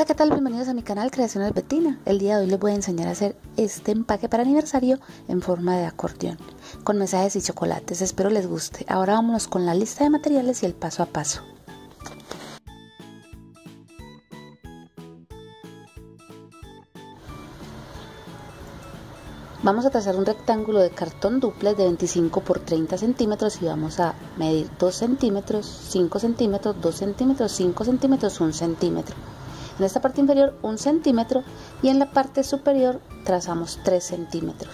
¿Qué tal? Bienvenidos a mi canal Creaciones Bettina. El día de hoy les voy a enseñar a hacer este empaque para aniversario en forma de acordeón, con mensajes y chocolates. Espero les guste. Ahora vámonos con la lista de materiales y el paso a paso. Vamos a trazar un rectángulo de cartón dúplex de 25 por 30 centímetros y vamos a medir 2 centímetros, 5 centímetros, 2 centímetros, 5 centímetros, 1 centímetro. En esta parte inferior 1 centímetro y en la parte superior trazamos 3 centímetros.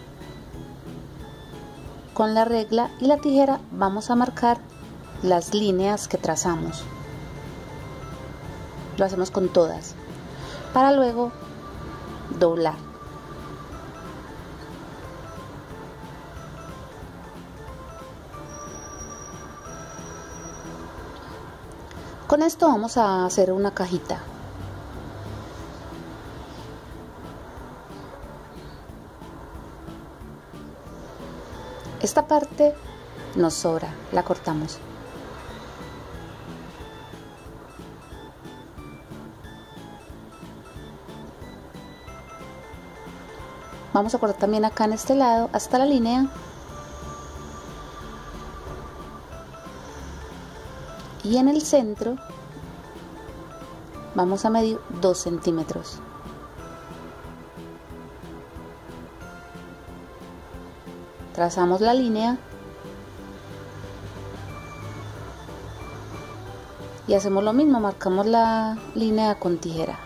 Con la regla y la tijera vamos a marcar las líneas que trazamos. Lo hacemos con todas para luego doblar. Con esto vamos a hacer una cajita. Esta parte nos sobra, la cortamos. Vamos a cortar también acá en este lado hasta la línea. Y en el centro vamos a medir 2 centímetros. Trazamos la línea y hacemos lo mismo, marcamos la línea con tijera.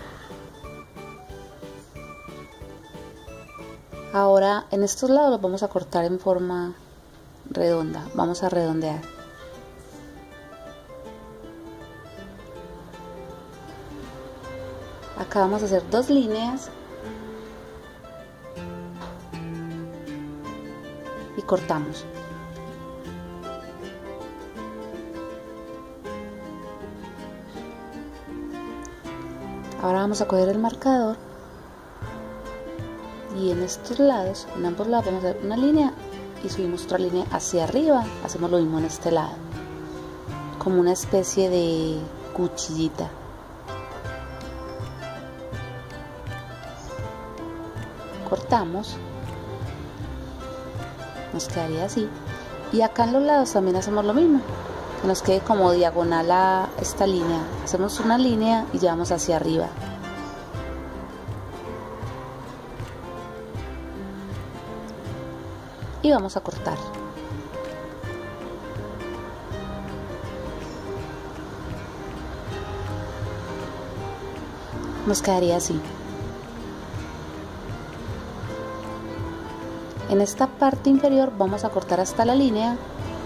Ahora en estos lados los vamos a cortar en forma redonda, vamos a redondear. Acá vamos a hacer 2 líneas y cortamos. Ahora vamos a coger el marcador y en estos lados, en ambos lados vamos a hacer una línea y subimos otra línea hacia arriba. Hacemos lo mismo en este lado, como una especie de cuchillita. Cortamos, nos quedaría así, y acá en los lados también hacemos lo mismo, que nos quede como diagonal a esta línea. Hacemos una línea y llevamos hacia arriba. Y vamos a cortar. Nos quedaría así. En esta parte inferior vamos a cortar hasta la línea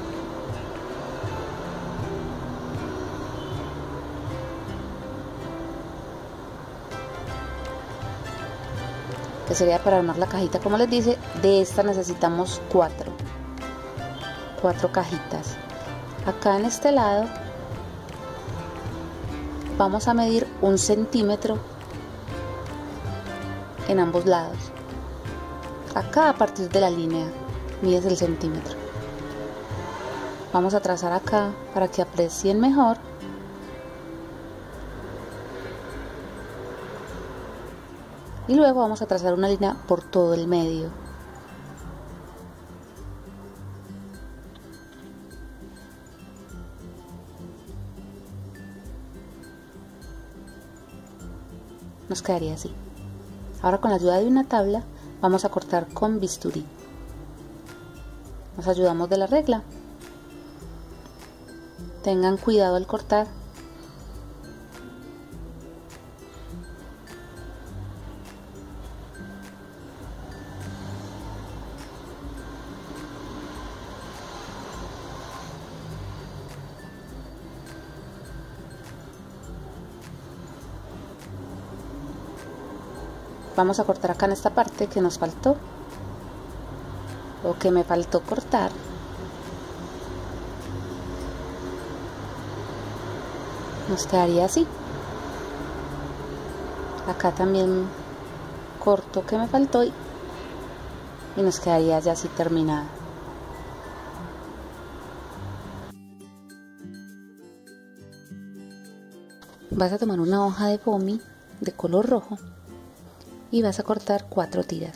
que sería para armar la cajita. Como les dice, de esta necesitamos 4 cajitas. Acá en este lado vamos a medir 1 centímetro en ambos lados. Acá a partir de la línea mides el centímetro. Vamos a trazar acá para que aprecien mejor. Y luego vamos a trazar una línea por todo el medio. Nos quedaría así. Ahora con la ayuda de una tabla vamos a cortar con bisturí. Nos ayudamos de la regla. Tengan cuidado al cortar. Vamos a cortar acá en esta parte que nos faltó, o que me faltó cortar. Nos quedaría así. Acá también corto que me faltó y nos quedaría ya así terminada. Vas a tomar una hoja de foamy de color rojo y vas a cortar 4 tiras,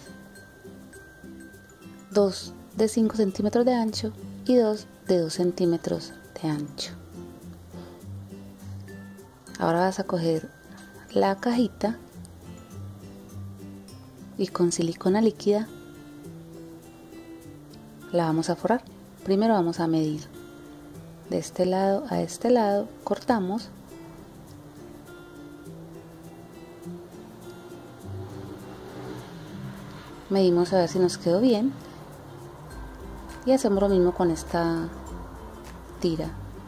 2 de 5 centímetros de ancho y 2 de 2 centímetros de ancho. Ahora vas a coger la cajita y con silicona líquida la vamos a forrar. Primero vamos a medir de este lado a este lado, cortamos medimos a ver si nos quedó bien y hacemos lo mismo con esta tira.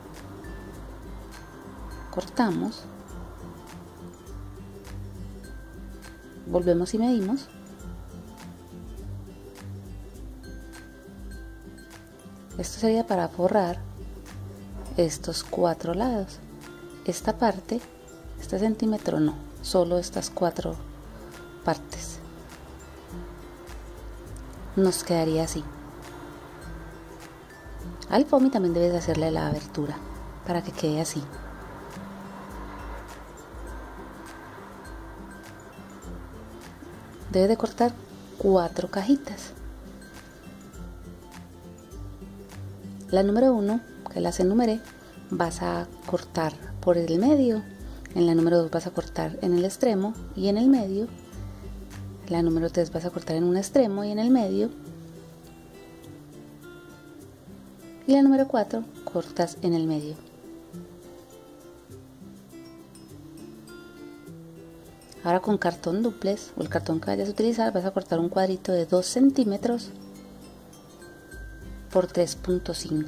Cortamos, volvemos y medimos. Esto sería para forrar estos 4 lados. Esta parte, este centímetro no, solo estas 4 partes. Nos quedaría así. Al foamy también debes hacerle la abertura para que quede así. Debes de cortar 4 cajitas. La número 1, que las enumeré, vas a cortar por el medio. En la número 2 vas a cortar en el extremo y en el medio. La número 3 vas a cortar en un extremo y en el medio. Y la número 4 cortas en el medio. Ahora con cartón dúplex o el cartón que vayas a utilizar vas a cortar un cuadrito de 2 centímetros por 3.5.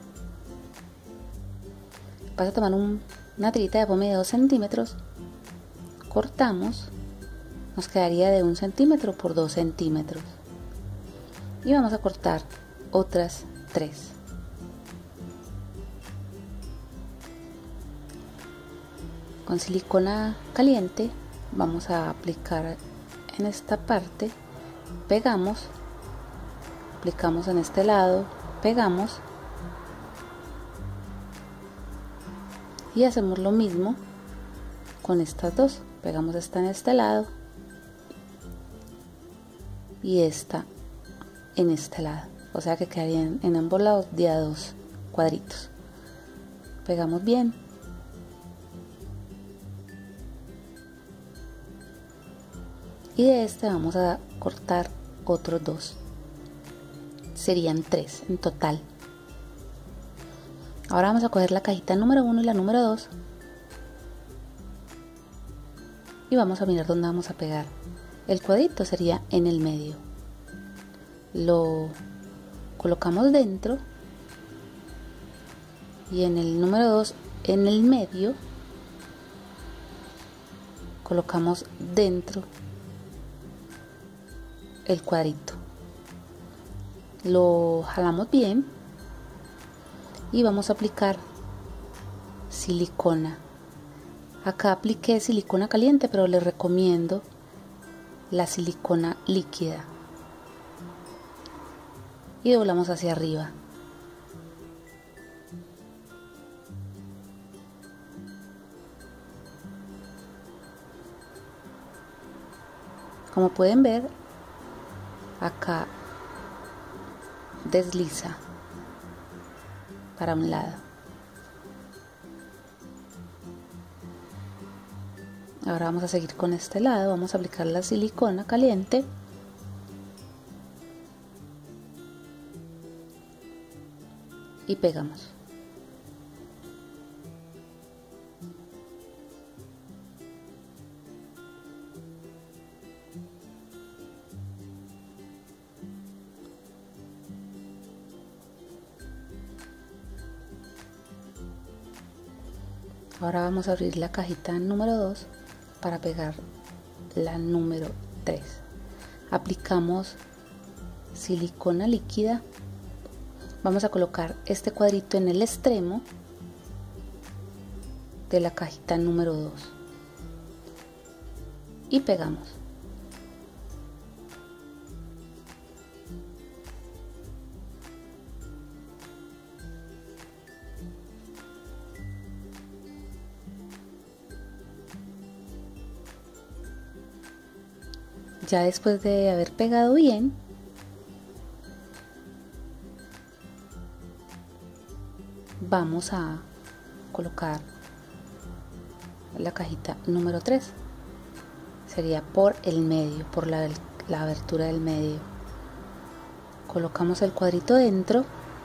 Vas a tomar una tirita de foamy de 2 centímetros, cortamos, nos quedaría de 1 centímetro por 2 centímetros y vamos a cortar otras 3. Con silicona caliente vamos a aplicar en esta parte, pegamos, aplicamos en este lado, pegamos y hacemos lo mismo con estas dos. Pegamos esta en este lado y esta en este lado, o sea que quedarían en ambos lados de a 2 cuadritos. Pegamos bien y de este vamos a cortar otros 2. Serían 3 en total. Ahora vamos a coger la cajita número 1 y la número 2 y vamos a mirar dónde vamos a pegar. El cuadrito sería en el medio. Lo colocamos dentro y en el número 2 en el medio colocamos dentro el cuadrito. Lo jalamos bien y vamos a aplicar silicona. Acá apliqué silicona caliente, pero les recomiendo la silicona líquida y doblamos hacia arriba. Como pueden ver, acá desliza para un lado. Ahora vamos a seguir con este lado, vamos a aplicar la silicona caliente y pegamos. Ahora vamos a abrir la cajita número 2 para pegar la número 3. Aplicamos silicona líquida. Vamos a colocar este cuadrito en el extremo de la cajita número 2 y pegamos. Ya después de haber pegado bien, vamos a colocar la cajita número 3. Sería por el medio, por la abertura del medio. Colocamos el cuadrito dentro.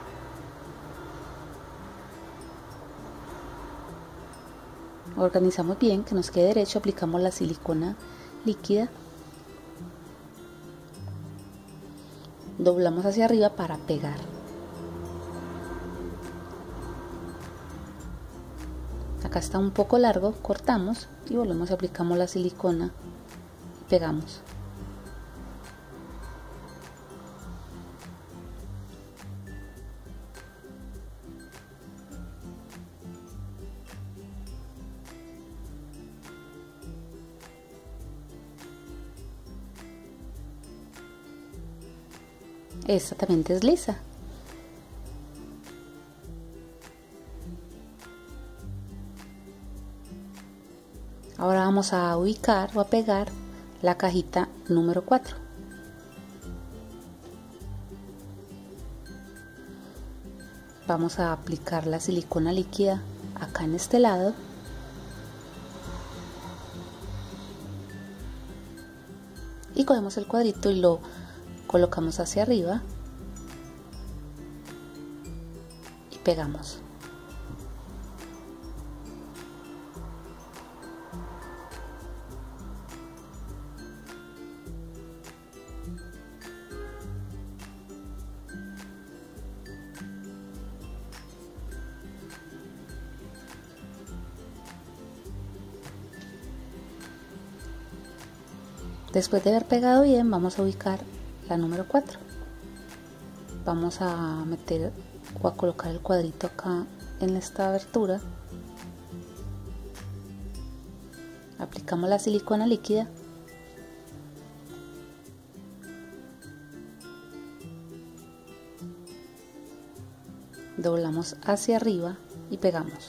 Organizamos bien, que nos quede derecho, aplicamos la silicona líquida. Doblamos hacia arriba para pegar. Acá está un poco largo, cortamos y volvemos y aplicamos la silicona y pegamos. Esta también desliza. Ahora vamos a ubicar o a pegar la cajita número 4. Vamos a aplicar la silicona líquida acá en este lado. Y cogemos el cuadrito y lo colocamos hacia arriba y pegamos. Después de haber pegado bien, vamos a ubicar la número 4. Vamos a meter o a colocar el cuadrito acá en esta abertura. Aplicamos la silicona líquida. Doblamos hacia arriba y pegamos.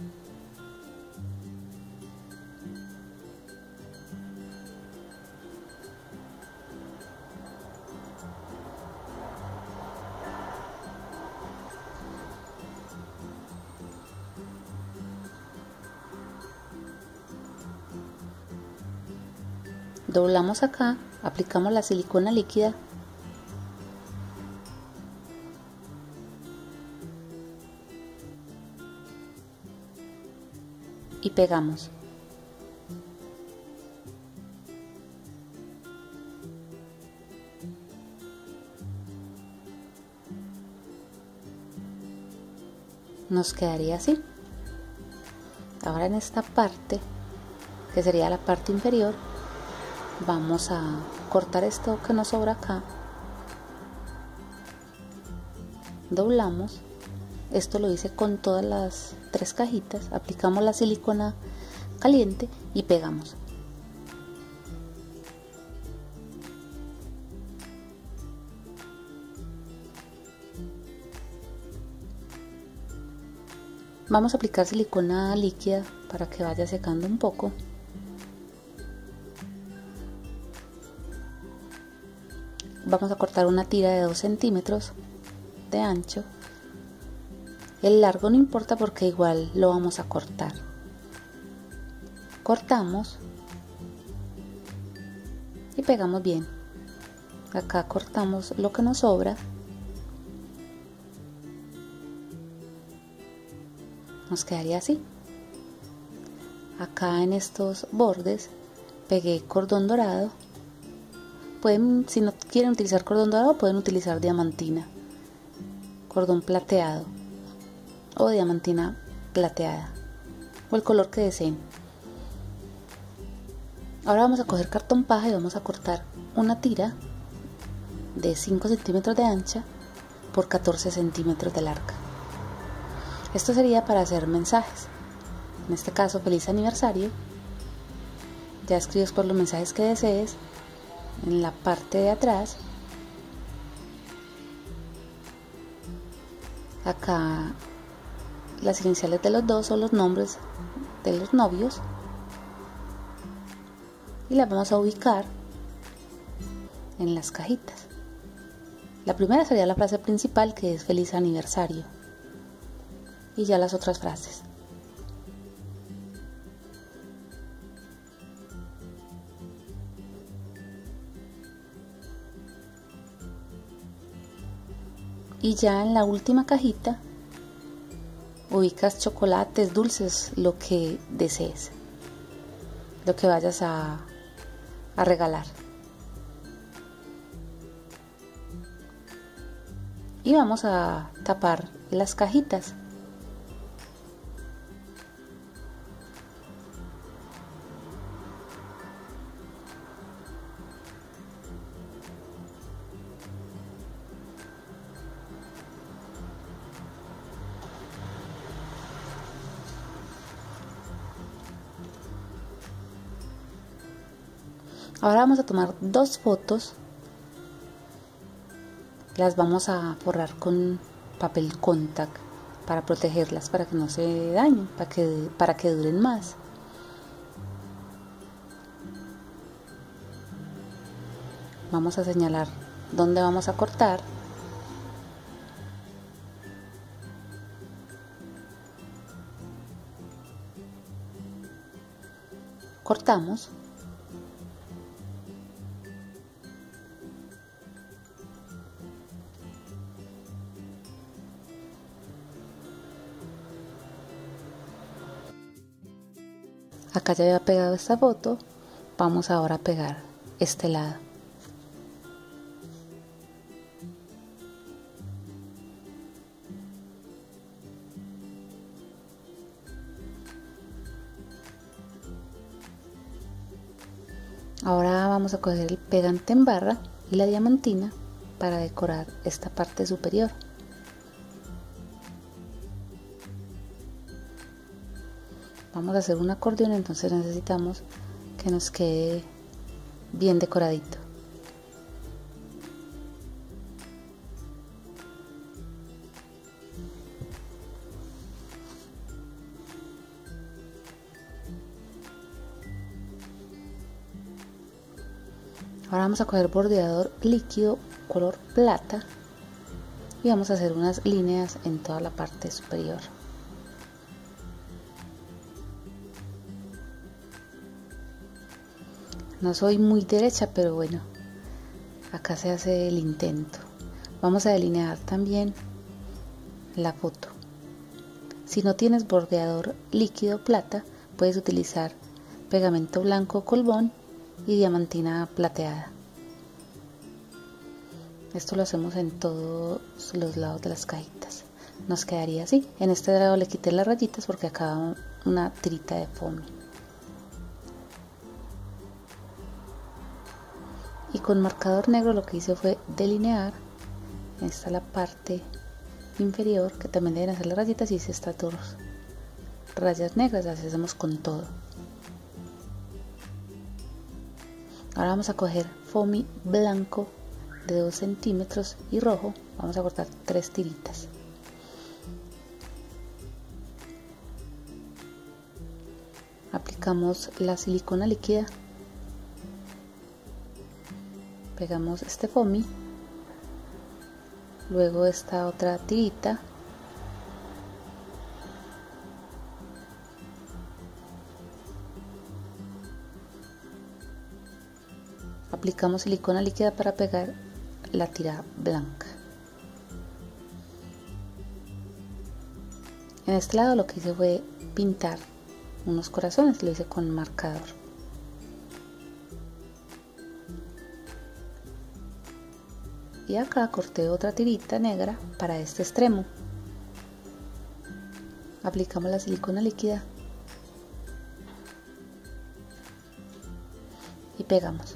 Doblamos acá, aplicamos la silicona líquida y pegamos. Nos quedaría así. Ahora en esta parte, que sería la parte inferior, vamos a cortar esto que nos sobra acá. Doblamos. Esto lo hice con todas las 3 cajitas. Aplicamos la silicona caliente y pegamos. Vamos a aplicar silicona líquida para que vaya secando un poco. Vamos a cortar una tira de 2 centímetros de ancho. El largo no importa porque igual lo vamos a cortar. Cortamos y pegamos bien. Acá cortamos lo que nos sobra. Nos quedaría así. Acá en estos bordes pegué cordón dorado. Pueden, si no quieren utilizar cordón dorado, pueden utilizar diamantina, cordón plateado o diamantina plateada o el color que deseen. Ahora vamos a coger cartón paja y vamos a cortar una tira de 5 centímetros de ancha por 14 centímetros de larga. Esto sería para hacer mensajes. En este caso, feliz aniversario. Ya escribes por los mensajes que desees. En la parte de atrás, acá las iniciales de los dos o los nombres de los novios, y las vamos a ubicar en las cajitas. La primera sería la frase principal, que es feliz aniversario, y ya las otras frases. Y ya en la última cajita ubicas chocolates, dulces, lo que desees, lo que vayas a regalar. Y vamos a tapar las cajitas. Ahora vamos a tomar 2 fotos, las vamos a forrar con papel contact para protegerlas, para que no se dañen, para que duren más. Vamos a señalar dónde vamos a cortar. Cortamos. Acá ya había pegado esta foto, vamos ahora a pegar este lado. Ahora vamos a coger el pegante en barra y la diamantina para decorar esta parte superior. Vamos a hacer un acordeón, entonces necesitamos que nos quede bien decoradito. Ahora vamos a coger bordeador líquido color plata y vamos a hacer unas líneas en toda la parte superior. No soy muy derecha, pero bueno, acá se hace el intento. Vamos a delinear también la foto. Si no tienes bordeador líquido plata, puedes utilizar pegamento blanco colbón y diamantina plateada. Esto lo hacemos en todos los lados de las cajitas. Nos quedaría así. En este lado le quité las rayitas porque acá va una tirita de foamy. Y con marcador negro lo que hice fue delinear. Esta es la parte inferior, que también deben hacer las rayitas, y hice estas 2 rayas negras. Las hacemos con todo. Ahora vamos a coger foamy blanco de 2 centímetros y rojo. Vamos a cortar 3 tiritas. Aplicamos la silicona líquida. Pegamos este foamy, luego esta otra tirita, aplicamos silicona líquida para pegar la tira blanca. En este lado lo que hice fue pintar unos corazones, lo hice con marcador. Y acá corté otra tirita negra para este extremo. Aplicamos la silicona líquida y pegamos.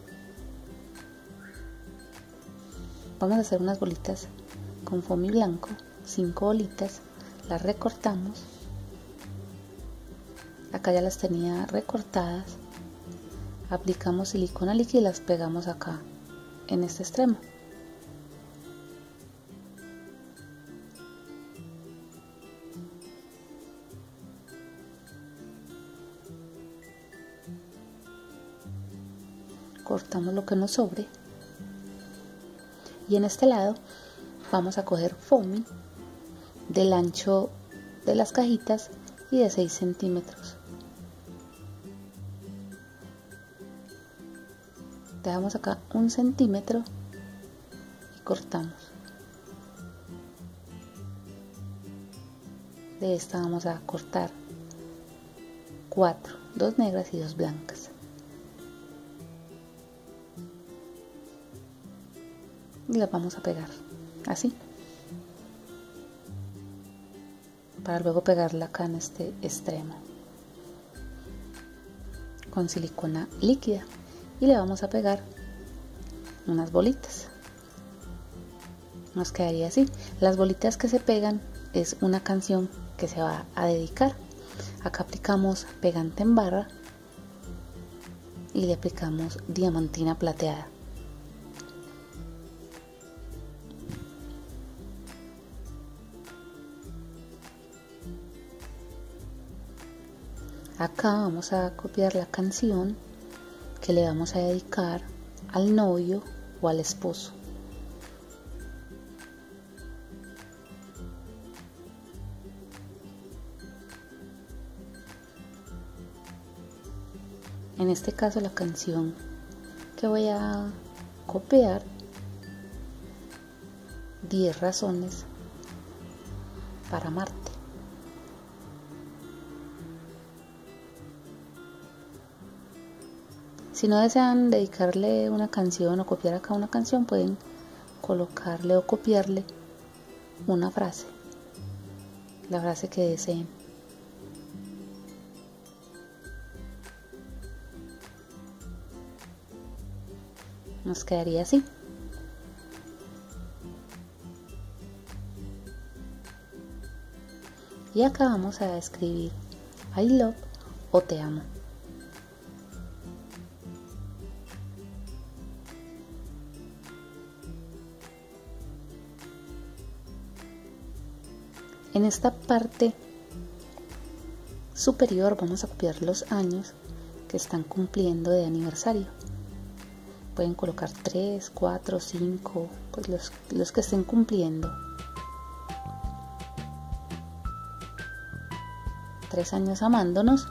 Vamos a hacer unas bolitas con foamy blanco, 5 bolitas, las recortamos. Acá ya las tenía recortadas. Aplicamos silicona líquida y las pegamos acá en este extremo. Cortamos lo que nos sobre Y en este lado vamos a coger foamy del ancho de las cajitas y de 6 centímetros. Dejamos acá 1 centímetro y cortamos. De esta vamos a cortar 4, 2 negras y 2 blancas. Y las vamos a pegar así, para luego pegarla acá en este extremo con silicona líquida, y le vamos a pegar unas bolitas. Nos quedaría así. Las bolitas que se pegan es una canción que se va a dedicar. Acá aplicamos pegante en barra y le aplicamos diamantina plateada. Acá vamos a copiar la canción que le vamos a dedicar al novio o al esposo. En este caso la canción que voy a copiar, 10 razones para amarte. Si no desean dedicarle una canción o copiar acá una canción, pueden colocarle o copiarle una frase, la frase que deseen. Nos quedaría así. Y acá vamos a escribir I love o te amo. En esta parte superior vamos a copiar los años que están cumpliendo de aniversario. Pueden colocar 3, 4, 5, pues los que estén cumpliendo. 3 años amándonos.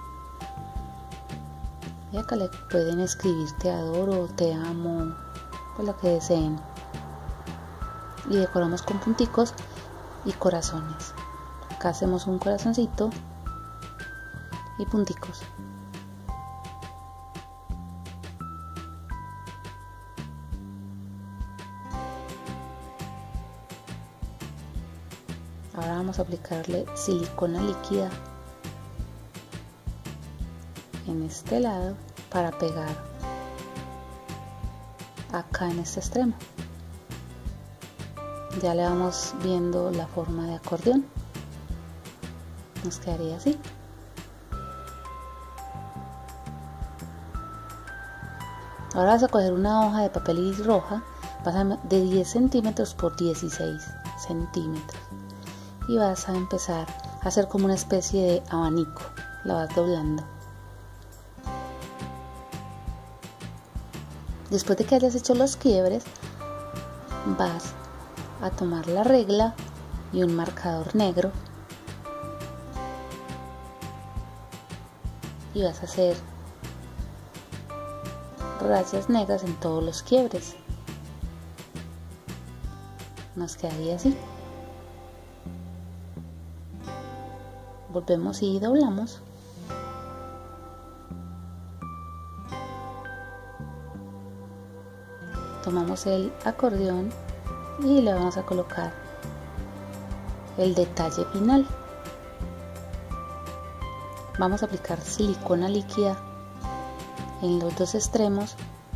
Y acá le pueden escribir te adoro, te amo, pues lo que deseen. Y decoramos con punticos y corazones. Acá hacemos un corazoncito y punticos. Ahora vamos a aplicarle silicona líquida en este lado para pegar acá en este extremo. Ya le vamos viendo la forma de acordeón. Nos quedaría así. Ahora vas a coger una hoja de papel roja, de 10 centímetros por 16 centímetros, y vas a empezar a hacer como una especie de abanico. La vas doblando. Después de que hayas hecho los quiebres, vas a tomar la regla y un marcador negro y vas a hacer rayas negras en todos los quiebres. Nos quedaría así. Volvemos y doblamos. Tomamos el acordeón y le vamos a colocar el detalle final. Vamos a aplicar silicona líquida en los dos extremos.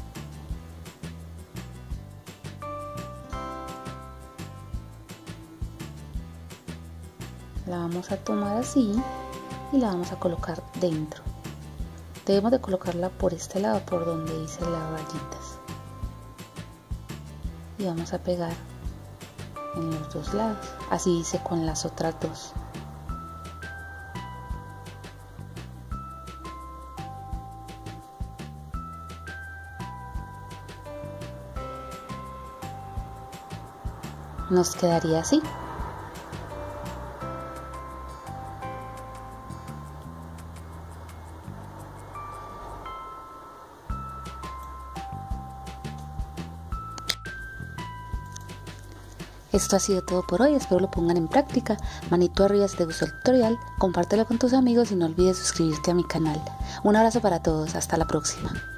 La vamos a tomar así y la vamos a colocar dentro. Debemos de colocarla por este lado, por donde dice las rayitas. Y vamos a pegar en los dos lados. Así hice con las otras dos. nos quedaría así. Esto ha sido todo por hoy, espero lo pongan en práctica. Manito arriba si te gustó el tutorial, compártelo con tus amigos y no olvides suscribirte a mi canal. Un abrazo para todos, hasta la próxima.